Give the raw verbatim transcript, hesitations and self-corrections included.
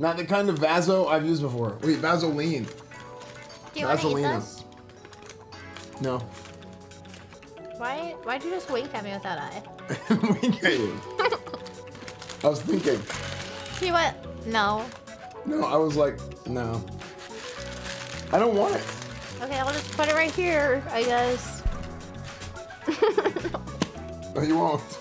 Not the kind of Vaso I've used before. Wait, Vaseline. Do you want to eat Vaseline. this? No. Why? Why'd you just wink at me with that eye? Wink at you. I was thinking. You went, no. No, I was like, no. I don't want it. Okay, I'll just put it right here, I guess. No, you won't.